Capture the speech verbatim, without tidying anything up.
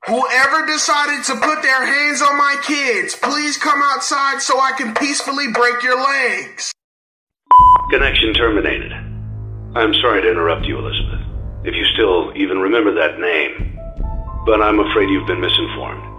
Whoever decided to put their hands on my kids, please come outside so I can peacefully break your legs. Connection terminated. I'm sorry to interrupt you, Elizabeth, if you still even remember that name, but I'm afraid you've been misinformed.